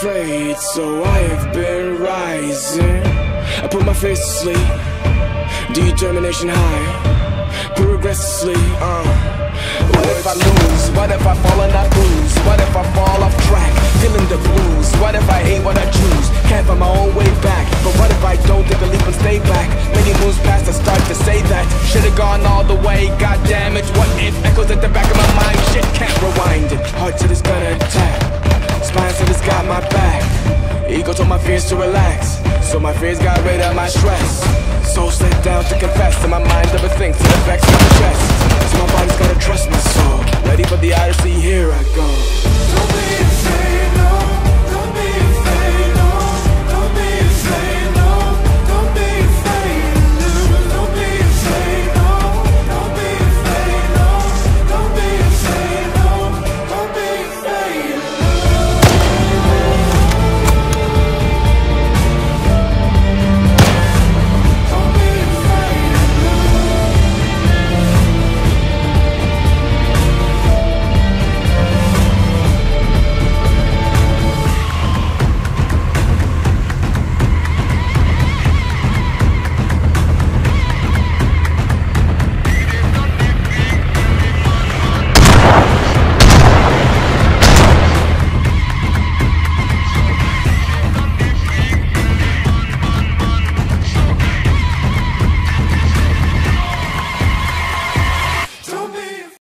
afraid, so I have been rising. I put my face to sleep, determination high, progressively. What if I lose? What if I fall and I bruise? What if I fall off track, feeling the blues? What if I hate what I choose? Can't find my own way back. But what if I don't take a leap and stay back? Many moons past I start to say that should've gone all the way, god damn it. What if echoes at the back of my mind? Shit, can't rewind it. Heart said it's gonna attack, spine said it's got my back. Ego told my fears to relax, so my fears got rid of my stress. Soul sat down to confess, and my mind overthinks till it vexes my chest. So my body's gotta trust my soul. Ready for the odyssey, here I go. Don't be afraid.